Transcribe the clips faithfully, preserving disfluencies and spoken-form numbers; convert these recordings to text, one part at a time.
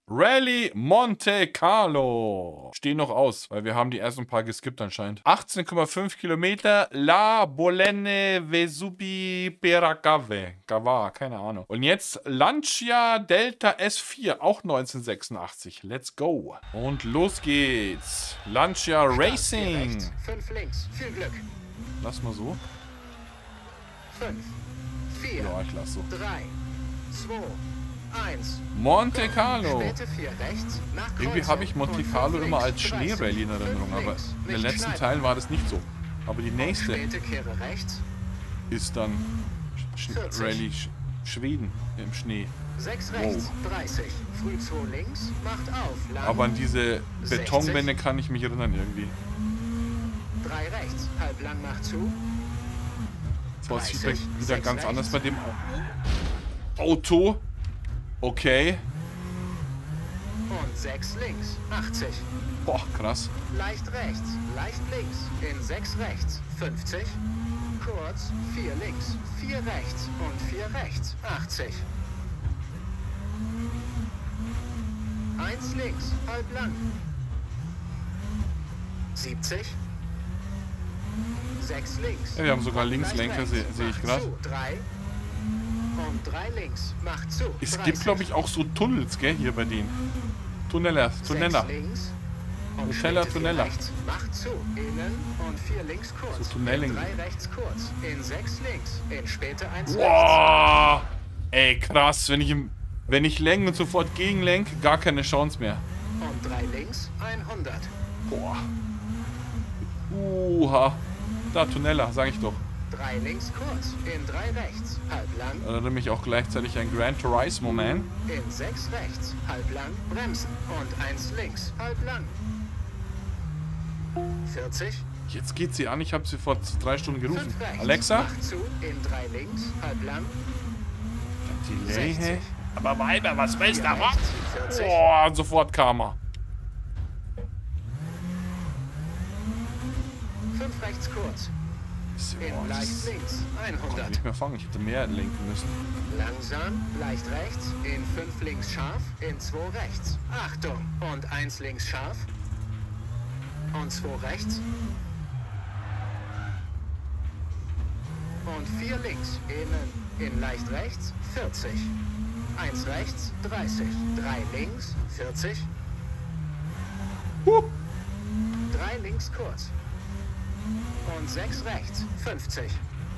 Rallye Monte Carlo. Stehen noch aus, weil wir haben die ersten paar geskippt anscheinend. achtzehn Komma fünf Kilometer. La Bolene Vesubi Peragave. Gava, keine Ahnung. Und jetzt Lancia Delta S vier, auch neunzehnhundertsechsundachtzig. Let's go. Und los geht's. Lancia Racing. Fünf links. Viel Glück. Lass mal so. Fünf, vier, Ja, ich lass so. drei, zwei, eins. Monte Carlo. Späte vier rechts, nach Irgendwie habe ich Monte Carlo immer als Schneerallye in Erinnerung, aber in den letzten Teilen war das nicht so. Aber die nächste Späte Kehre rechts, ist dann Sch vierzig. Rallye Sch Schweden im Schnee. sechs rechts, dreißig. Früh zwei links, macht auf. Lang, Aber an diese Betonwände kann ich mich erinnern irgendwie. drei rechts, halb lang, macht zu. So, es sieht dreißig, wieder sechs ganz rechts. anders bei dem Auto. Okay. Und sechs links, achtzig. Boah, krass. Leicht rechts, leicht links, in sechs rechts, fünfzig. Kurz, vier links, vier rechts und vier rechts, achtzig. eins links, halb lang. siebzig. sechs links. Ja, wir haben sogar Leicht Linkslenker, rechts, sehe seh ich macht gerade. zu, drei. Und drei links, macht zu. Es dreißig. gibt, glaube ich, auch so Tunnels, gell, hier bei denen. Tunneller, Tunneller. sechs links. Und Nutella, späte vier Tunella. rechts, macht zu. Innen und vier links kurz. So Tunnelling. In drei rechts kurz. In sechs links. In späte eins rechts. Boah! Ey, krass, wenn ich, im, wenn ich lenke und sofort gegenlenke, gar keine Chance mehr. Und drei links, hundert. Boah. Uha. Da, Tunneller, sag ich doch. drei links kurz. In drei rechts. Halb lang. Erinnere mich auch gleichzeitig an Gran Turismo, man. In sechs rechts. Halb lang. Bremsen. Und eins links. Halb lang. vierzig. Jetzt geht sie an, ich habe sie vor drei Stunden gerufen. fünf rechts. Alexa? Macht zu. In drei links. Halb lang. Delay, sechzig. hä? Aber Weiber, was willst du vier da? rechts. vierzig. Boah, und sofort kam er. fünf rechts kurz. Boah, In das leicht links. konnte hundert. nicht mehr fangen, ich hätte mehr lenken müssen. Langsam, leicht rechts, in fünf links scharf, in zwei rechts. Achtung! Und eins links scharf. Und zwei rechts. Und vier links, innen, in leicht rechts, vierzig. eins rechts, dreißig. drei links, vierzig. Huh. drei links kurz. Und sechs rechts, fünfzig.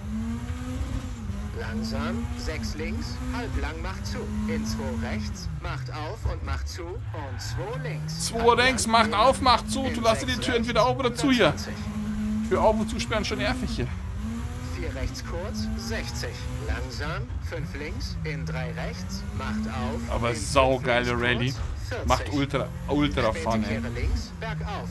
Langsam, sechs links, halb lang macht zu. In zwei rechts, macht auf und macht zu. Und zwei links. Zwei halb links, lang, macht innen. auf, macht zu. In Du lass dir die sechs Tür rechts, entweder auf oder zu hier. hundertzwanzig. Für auf und zusperren schon nervig hier. vier rechts kurz, sechzig. Langsam, fünf links, in drei rechts, macht auf. Aber in fünf saugeile links Rallye. kurz, vierzig. Macht ultra, ultra Späte Fun, ey. Kehre links, bergauf.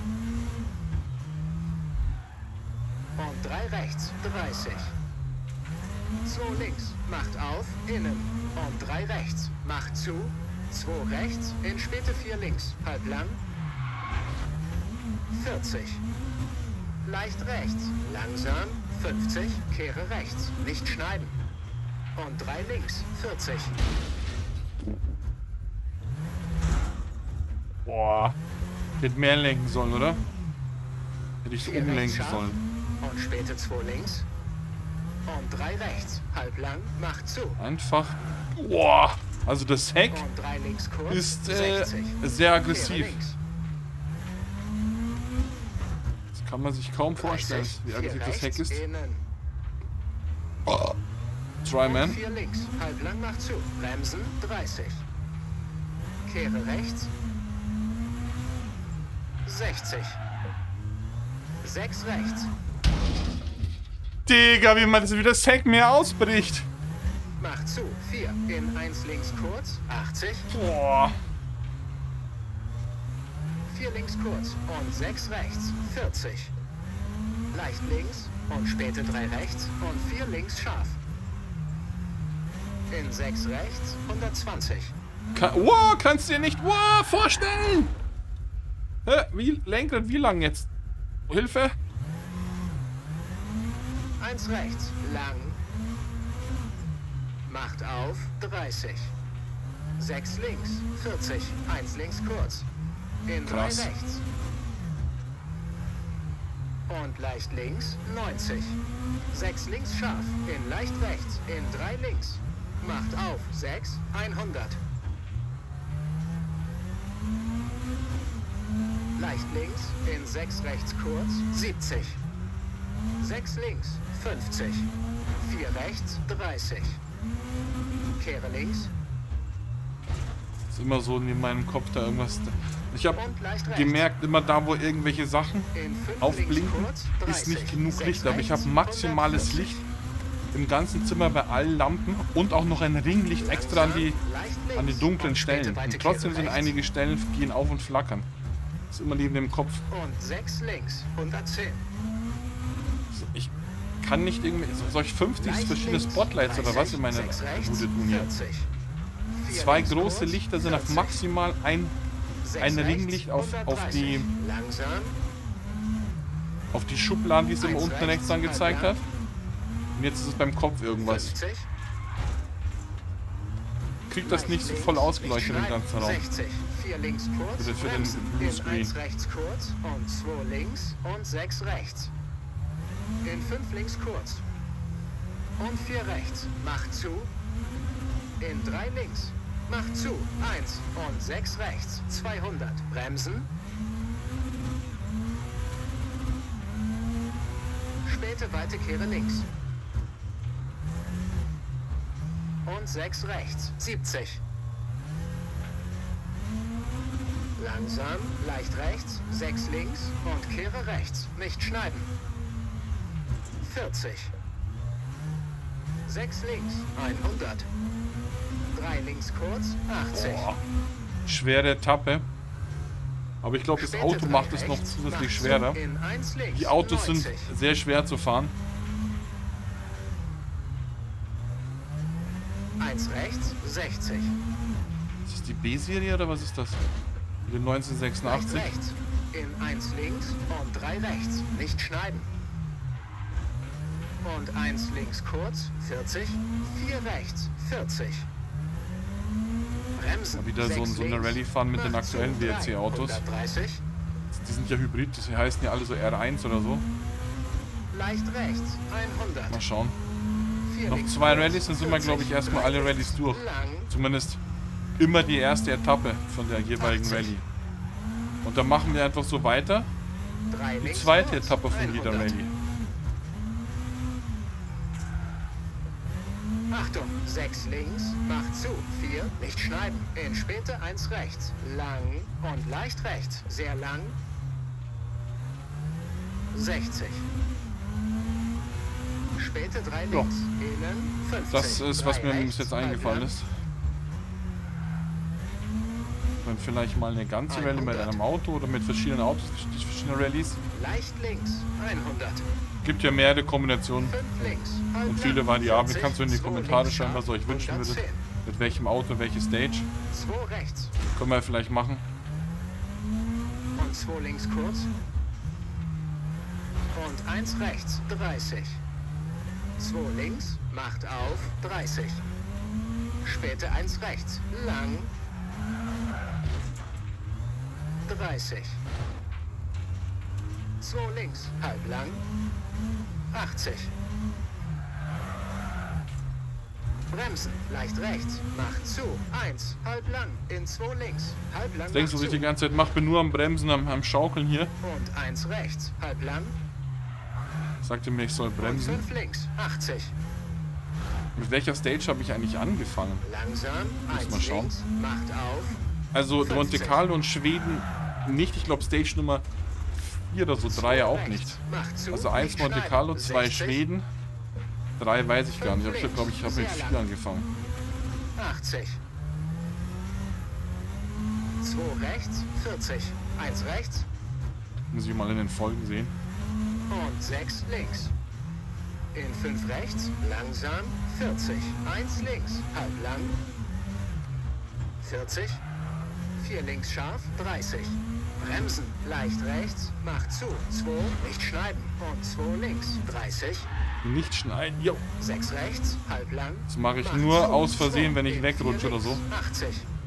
Und drei rechts, dreißig. zwei links, macht auf, innen. Und drei rechts, macht zu. zwei rechts, in späte vier links, halb lang. vierzig. Leicht rechts, langsam, fünfzig, kehre rechts, nicht schneiden. Und drei links, vierzig. Boah. Ich hätte mehr lenken sollen, oder? Hätte ich so Vier rechts umlenken scharf. sollen. Und späte zwei links. Und drei rechts, halb lang, macht zu. Einfach. Boah. Also das Heck Und drei links kurz, ist äh, sechzig. sehr Kehre aggressiv. links. Das kann man sich kaum vorstellen, dreißig, wie vier aggressiv das Heck rechts, ist. Innen. Oh. Try, Und man. vier links, halb lang, macht zu. Bremsen, dreißig. Kehre rechts. sechzig. sechs rechts. Digga, wie man das wie das Heck mehr ausbricht. Macht zu. vier. In eins links kurz. achtzig. Boah. vier links kurz. Und sechs rechts. vierzig. Leicht links. Und späte drei rechts. Und vier links scharf. In sechs rechts. hundertzwanzig. Kann, wow, kannst du dir nicht wow, vorstellen. Hä, wie Lenkrad, wie lang jetzt? Hilfe? eins rechts. Lang. Macht auf. dreißig. sechs links, vierzig, eins links kurz. In drei Krass. rechts. Und leicht links, neunzig. sechs links scharf, in leicht rechts, in drei links. Macht auf, sechs, hundert. Leicht links, in sechs rechts kurz, siebzig. sechs links, fünfzig. vier rechts, dreißig. Kehre links. Ist immer so in meinem Kopf da irgendwas. Ich habe Und leicht rechts. gemerkt, immer da, wo irgendwelche Sachen In fünf aufblinken, links kurz, ist nicht dreißig. genug sechs Licht. Aber ich habe rechts, maximales hundertvierzig. Licht im ganzen Zimmer bei allen Lampen und auch noch ein Ringlicht extra an die, Leicht links. an die dunklen Und später Stellen. weite Und trotzdem Kehre sind rechts. einige Stellen, gehen auf und flackern. Das ist immer neben dem Kopf. Und sechs links, hundertzehn. Ich kann nicht irgendwie. Solch fünfzig Leicht verschiedene links, Spotlights oder was dreißig, in meiner sechs rechts, Bude tun hier. vierzig. Vier Zwei links große kurz, Lichter sind auf vierzig. maximal ein, Sechs ein rechts, Ringlicht auf, auf, die, hundertdreißig. Langsam. auf die Schubladen, die es immer Eins unten rechts, rechts angezeigt halb hat. Und jetzt ist es beim Kopf irgendwas. fünfzig. Kriegt das Leicht nicht so links, voll nicht ausgeleuchtet im schneiden. ganzen Raum. sechzig. vier links kurz. Bitte für den bremsen. Blue In Screen. eins rechts kurz und zwei links und sechs rechts. In fünf links kurz. Und vier rechts. Macht zu. In drei links. Macht zu. eins und sechs rechts. zweihundert. Bremsen. Späte weite Kehre links. Und sechs rechts. siebzig. Langsam, leicht rechts, sechs links und kehre rechts. Nicht schneiden. vierzig. sechs links, hundert. drei links kurz, achtzig. Boah. Schwere Etappe. Aber ich glaube, das Späte Auto drei macht es noch rechts, zusätzlich macht schwerer. zu in eins links, Die Autos sind neunzig. sehr schwer zu fahren. eins rechts, sechzig. Ist das die B-Serie oder was ist das? Die Leicht neunzehnhundertsechsundachtzig. rechts, in eins links und drei rechts. Nicht schneiden. Und eins links kurz, vierzig. vier rechts, vierzig. Bremsen. Mal wieder so, sechs so eine links, Rallye fahren mit den macht zu, aktuellen W R drei, C-Autos. hundertdreißig. Die sind ja Hybrid, die heißen ja alle so R eins oder so. Leicht rechts, hundert. Mal schauen. vier Noch links zwei kurz, Rallyes, dann sind wir, glaube ich, vierzig. erstmal alle Rallyes durch. Lang, Zumindest immer die erste Etappe von der jeweiligen achtzig. Rallye. Und dann machen wir einfach so weiter. drei Die links zweite kurz, Etappe von jeder hundert. Rallye. Achtung, sechs links, macht zu, vier, nicht schneiden. In späte eins rechts, lang und leicht rechts, sehr lang. sechzig. Späte drei Ja. links, innen fünfzig. Das ist, was drei mir bis rechts, jetzt eingefallen halblang. ist. Dann vielleicht mal eine ganze Rallye mit hundert. einem Auto oder mit verschiedenen Autos, die verschiedenen Rallyes. Leicht links, hundert. Gibt ja mehrere Kombinationen fünf links, halblang. und viele Variablen. vierzig, Kannst du in die zwei Kommentare links, schreiben, was ihr euch wünschen würdet. hundertzehn. Mit welchem Auto, welche Stage. zwei rechts Können wir vielleicht machen. und zwei links kurz. Und eins rechts, dreißig. zwei links, macht auf, dreißig. Späte eins rechts, lang. dreißig. zwei links, halb lang. achtzig. Bremsen, leicht rechts, macht zu. eins, halb lang, in zwei links, halb lang. Das denkst du, was macht ich die zu. ganze Zeit mache? Bin nur am Bremsen, am, am Schaukeln hier. Und eins rechts, halb lang. Sagte mir, ich soll Und bremsen. fünf links, achtzig. Mit welcher Stage habe ich eigentlich angefangen? Langsam, Muss eins mal schauen. links, macht auf. Also fünfzig. Monte Carlo und Schweden nicht. Ich glaube Stage Nummer vier oder so, drei ja auch rechts, nicht. macht zu, Also eins nicht Monte schneiden. Carlo, zwei sechzig, Schweden, drei weiß ich gar nicht. Ich Fünf glaube, ich habe mit links, sehr vier lang. angefangen. achtzig. zwei rechts, vierzig. eins rechts Muss ich mal in den Folgen sehen. und sechs links. In fünf rechts, langsam, vierzig. eins links, halb lang. vierzig. vier links scharf, dreißig. Bremsen, leicht rechts, macht zu. zwei, nicht schneiden. Und zwei links, dreißig. Nicht schneiden. Jo. sechs rechts, halb lang. Das mache ich macht nur zu. aus Versehen, zwei, wenn ich in wegrutsche vier oder so. links, achtzig.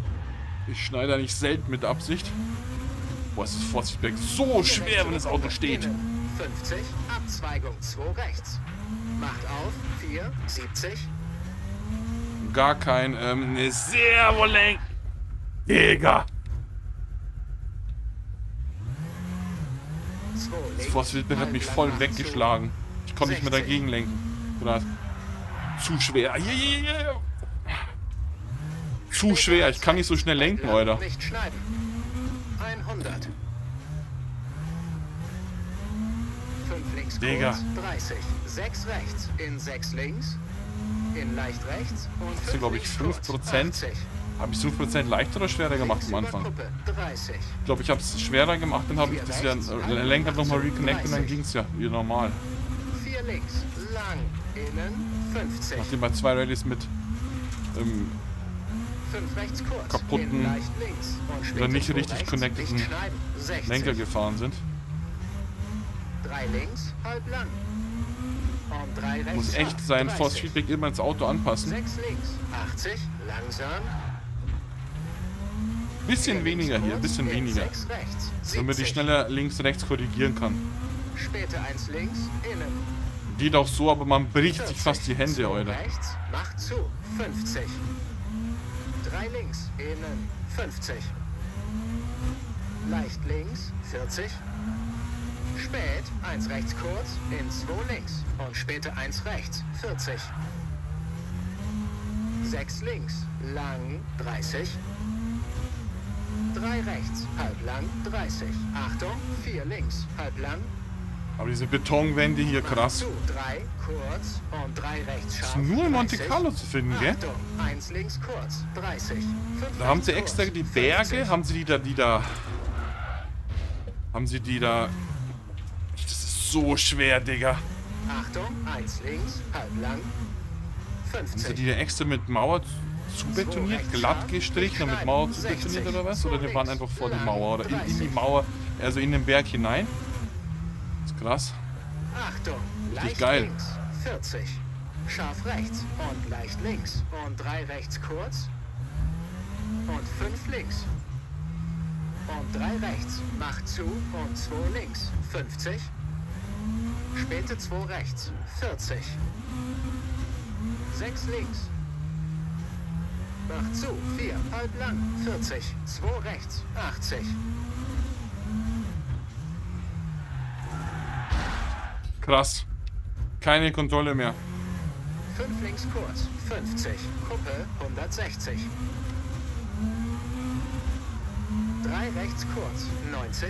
Ich schneide nicht selten mit Absicht. Boah, es ist Vorzugberg so schwer, wenn das Auto steht. fünfzig, Abzweigung zwei rechts. Macht auf, vier, siebzig. Gar kein, ähm, ne Servolenk. Digga. Das Vorzugberg hat mich voll weggeschlagen. Ich konnte nicht mehr dagegen lenken. Gerade. Zu schwer. Hier, hier, hier. Zu schwer. Ich kann nicht so schnell lenken, Alter. Nicht schneiden. hundert. fünf links Digga. kurz, dreißig. sechs rechts. In sechs links. In leicht rechts. Und Das sind, glaube ich, fünf Prozent. Habe ich fünf Prozent leichter oder schwerer gemacht am Anfang? dreißig. Ich glaube, ich habe es schwerer gemacht, dann habe ich das ja äh, Lenker nochmal reconnected und dann ging es ja wieder normal. vier links. Lang. Innen. fünfzig. Nachdem bei zwei Rallyes mit ähm, fünf rechts kurz. kaputten In leicht links. Und oder nicht später richtig rechts, connecteden nicht schneiden. sechzig. Lenker gefahren sind. drei links, halb lang. Und drei rechts. Muss echt sein dreißig. Force Feedback immer ins Auto anpassen. sechs links, achtzig, langsam. Bisschen vier weniger links hier, kurz, bisschen in weniger. sechs rechts, Damit ich siebzig. schneller links, rechts korrigieren kann. Später eins links, innen. Geht auch so, aber man bricht sich vierzig. fast die Hände, zwei Alter. rechts, macht zu, fünfzig. drei links, innen, fünfzig. Leicht links, vierzig. Spät, eins rechts kurz, in zwei links. Und später eins rechts, vierzig. sechs links, lang, dreißig. drei rechts, halb lang, dreißig. Achtung, vier links, halb lang. Aber diese Betonwände hier, krass. Zu, drei kurz und drei rechts scharf. Ist nur in Monte dreißig. Carlo zu finden, gell? Achtung, eins links kurz, dreißig. Fünf Da haben sie rechts extra kurz, die Berge, fünfzig. haben sie die da, die da... Haben sie die da... Das ist so schwer, Digga. Achtung, eins links, halb lang. Haben sie fünfzig. die da extra mit Mauer zubetoniert, glatt gestrichen und mit Mauer zubetoniert oder was? Oder die waren einfach vor die Mauer oder in, in die Mauer, also in den Berg hinein? Das ist krass. Achtung, leicht geil. links, vierzig. Scharf rechts und leicht links. Und drei rechts kurz. Und fünf links. Und drei rechts. Macht zu und zwei links. fünfzig. Späte zwei rechts. vierzig. sechs links. Macht zu. vier. Halb lang. vierzig. zwei rechts. achtzig. Krass. Keine Kontrolle mehr. fünf links kurz. fünfzig. Kuppe hundertsechzig. drei rechts kurz. neunzig.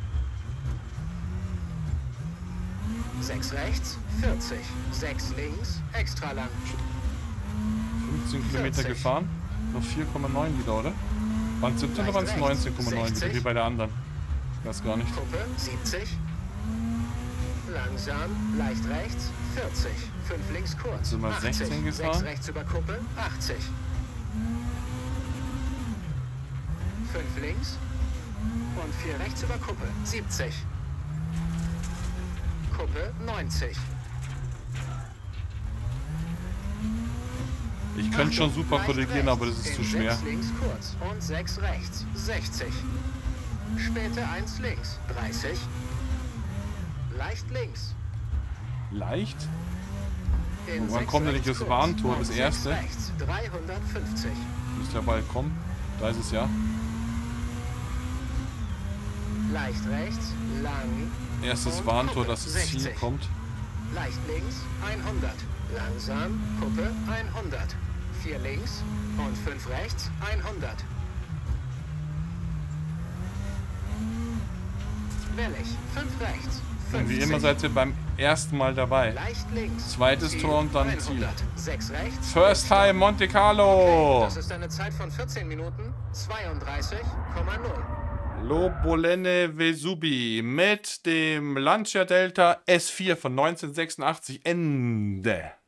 sechs rechts. vierzig. sechs links. Extra lang. fünfzehn Kilometer vierzig. gefahren. Noch vier Komma neun wieder, oder? Waren es siebzehn oder waren es neunzehn Komma neun wieder, wie bei der anderen? Ich weiß gar nicht. Kuppe siebzig. Langsam. Leicht rechts. vierzig. fünf links kurz. Sind wir sechzehn gefahren? sechs rechts über Kuppe. achtzig. fünf links. Und vier rechts über Kuppe. siebzig. Kuppe neunzig. Ich könnte schon super Leicht korrigieren, aber das rechts. ist zu In schwer. sechs links kurz und sechs rechts. sechzig. Später eins links. dreißig. Leicht links. Leicht? In Oh, wann sechs kommt denn rechts nicht das kurz Warntor, und das sechs erste? rechts. dreihundertfünfzig. Müsste ja bald kommen. Da ist es ja. Leicht rechts. Lang. Erstes Und Warntor, Kuppe dass das Ziel sechzig. kommt. Leicht links. hundert. Langsam. Kuppe hundert. vier links. Und fünf rechts. hundert. Wellig. fünf rechts. Und wie fünfzig. immer seid ihr beim ersten Mal dabei. Leicht links. Zweites Ziel Tor und dann Ziel. hundert. sechs rechts. First time Monte Carlo. Das ist eine Zeit von vierzehn Minuten zweiunddreißig Komma null. Lobolene Vesubi mit dem Lancia Delta S vier von neunzehnhundertsechsundachtzig. Ende.